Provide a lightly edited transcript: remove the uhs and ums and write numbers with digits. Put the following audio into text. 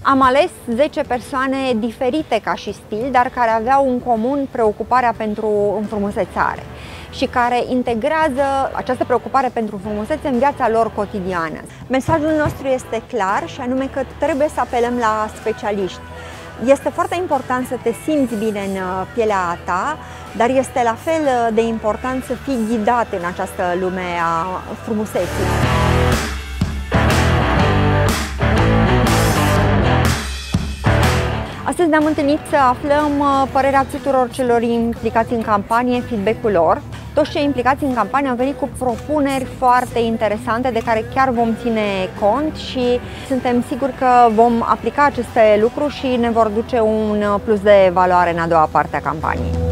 Am ales 10 persoane diferite ca și stil, dar care aveau în comun preocuparea pentru înfrumusețare și care integrează această preocupare pentru frumusețe în viața lor cotidiană. Mesajul nostru este clar și anume că trebuie să apelăm la specialiști. Este foarte important să te simți bine în pielea ta, dar este la fel de important să fii ghidat în această lume a frumuseții. Astăzi ne-am întâlnit să aflăm părerea tuturor celor implicați în campanie, feedback-ul lor. Toți cei implicați în campanie au venit cu propuneri foarte interesante de care chiar vom ține cont și suntem siguri că vom aplica aceste lucruri și ne vor duce un plus de valoare în a doua parte a campaniei.